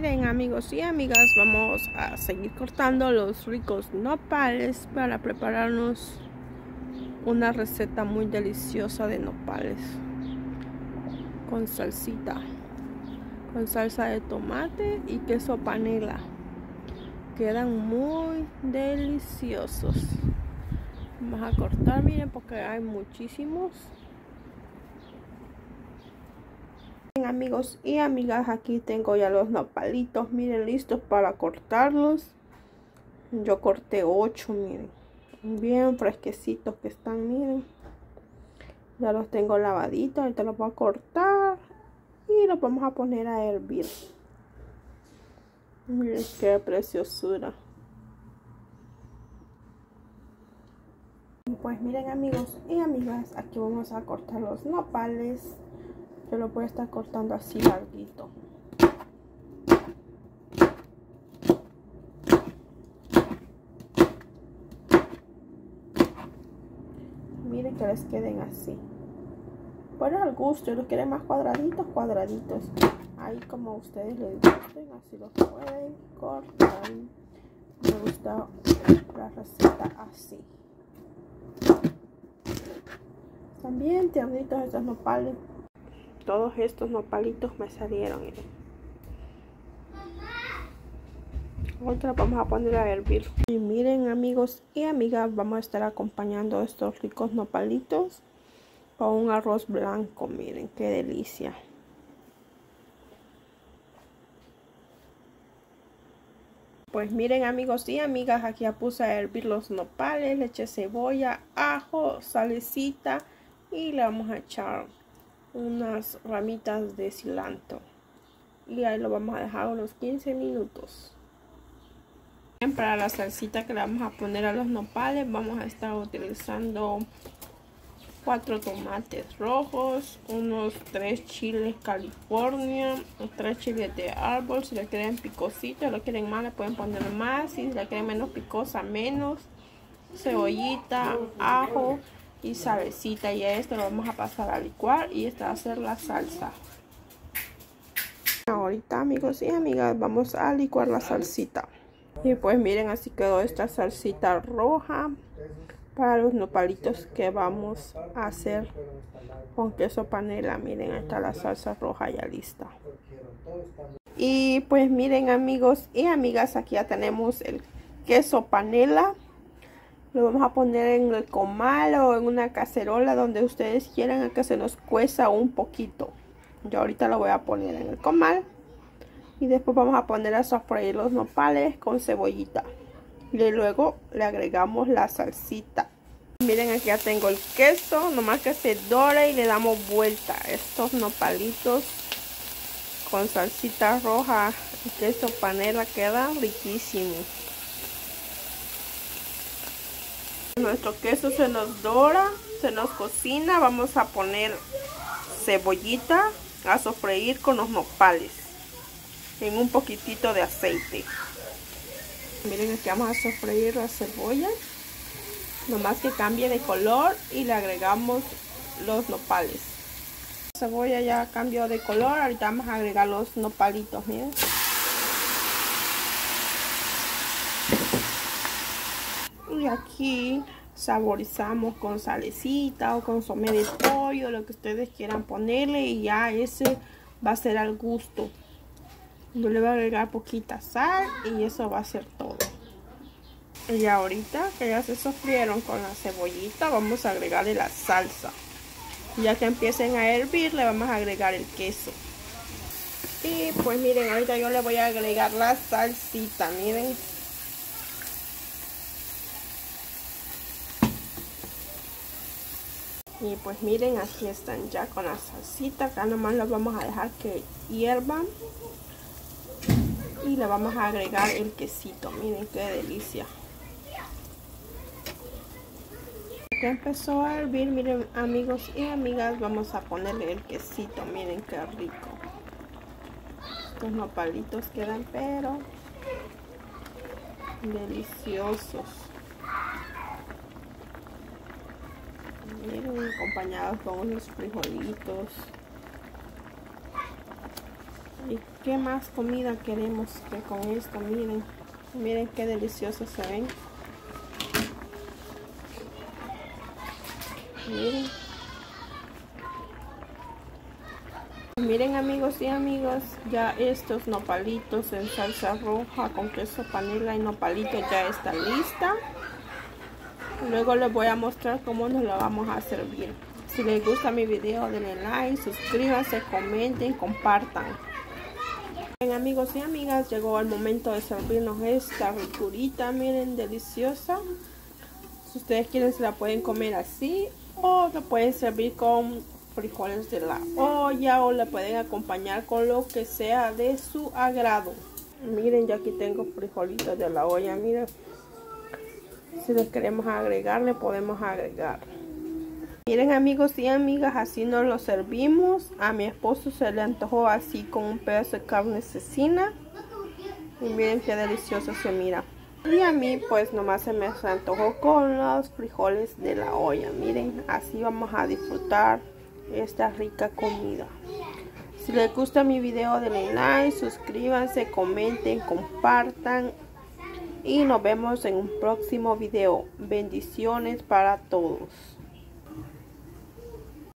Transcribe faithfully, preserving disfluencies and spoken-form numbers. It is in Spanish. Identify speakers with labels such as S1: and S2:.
S1: Bien, amigos y amigas, vamos a seguir cortando los ricos nopales para prepararnos una receta muy deliciosa de nopales con salsita, con salsa de tomate y queso panela. Quedan muy deliciosos. Vamos a cortar, miren, porque hay muchísimos. Bien, amigos y amigas, aquí tengo ya los nopalitos, miren, listos para cortarlos. Yo corté ocho, miren, bien fresquecitos que están, miren. Ya los tengo lavaditos, ahorita los voy a cortar y los vamos a poner a hervir. Miren qué preciosura. Pues miren, amigos y amigas, aquí vamos a cortar los nopales. Yo lo voy a estar cortando así larguito. Miren que les queden así. Por al gusto, si los quieren más cuadraditos, cuadraditos. Ahí como ustedes les gusten, así los pueden cortar. Me gusta la receta así. Están bien tiernitos estos nopales. Todos estos nopalitos me salieron, miren. Ahora vamos a poner a hervir. Y miren, amigos y amigas, vamos a estar acompañando estos ricos nopalitos con un arroz blanco. Miren qué delicia. Pues miren, amigos y amigas, aquí ya puse a hervir los nopales, le eché cebolla, ajo, salecita y le vamos a echar unas ramitas de cilantro. Y ahí lo vamos a dejar unos quince minutos. Para la salsita que le vamos a poner a los nopales, vamos a estar utilizando cuatro tomates rojos, unos tres chiles California, tres chiles de árbol. Si le quieren picosito, lo quieren más, le pueden poner más. Si le quieren menos picosa, menos. Cebollita, ajo y salecita. Y a esto lo vamos a pasar a licuar y esta va a ser la salsa. Ahorita, amigos y amigas, vamos a licuar la salsita. Y pues miren, así quedó esta salsita roja para los nopalitos que vamos a hacer con queso panela. Miren, ahí está la salsa roja ya lista. Y pues miren, amigos y amigas, aquí ya tenemos el queso panela. Lo vamos a poner en el comal o en una cacerola donde ustedes quieran, a que se nos cueza un poquito. Yo ahorita lo voy a poner en el comal. Y después vamos a poner a sofreír los nopales con cebollita. Y luego le agregamos la salsita. Miren, aquí ya tengo el queso. Nomás que se dore y le damos vuelta. Estos nopalitos con salsita roja y queso panela quedan riquísimos. Nuestro queso se nos dora, se nos cocina. Vamos a poner cebollita a sofreír con los nopales en un poquitito de aceite. Miren, aquí vamos a sofreír la cebolla, nomás que cambie de color, y le agregamos los nopales. La cebolla ya cambió de color, ahorita vamos a agregar los nopalitos, miren. Y aquí saborizamos con salecita o consomé de pollo, lo que ustedes quieran ponerle, y ya ese va a ser al gusto. Yo le voy a agregar poquita sal y eso va a ser todo. Y ahorita que ya se sofrieron con la cebollita, vamos a agregarle la salsa. Ya que empiecen a hervir, le vamos a agregar el queso. Y pues miren, ahorita yo le voy a agregar la salsita, miren. Y pues miren, aquí están ya con la salsita. Acá nomás los vamos a dejar que hiervan. Y le vamos a agregar el quesito. Miren qué delicia. Que empezó a hervir, miren, amigos y amigas, vamos a ponerle el quesito. Miren qué rico. Estos nopalitos quedan pero deliciosos. Miren, acompañados con unos frijolitos. ¿Y qué más comida queremos que con esto? Miren, miren qué deliciosos se ven. Miren. Miren amigos y amigas, ya estos nopalitos en salsa roja con queso panela y nopalitos ya está lista. Luego les voy a mostrar cómo nos la vamos a servir. Si les gusta mi video, denle like, suscríbanse, comenten, compartan. Bien amigos y amigas, llegó el momento de servirnos esta ricurita, miren, deliciosa. Si ustedes quieren se la pueden comer así o la pueden servir con frijoles de la olla o la pueden acompañar con lo que sea de su agrado. Miren, yo aquí tengo frijolitos de la olla, miren. Si les queremos agregar, le podemos agregar. Miren amigos y amigas, así nos lo servimos. A mi esposo se le antojó así con un pedazo de carne cecina. Y miren qué delicioso se mira. Y a mí pues nomás se me antojó con los frijoles de la olla. Miren, así vamos a disfrutar esta rica comida. Si les gusta mi video, denle like, suscríbanse, comenten, compartan. Y nos vemos en un próximo video. Bendiciones para todos.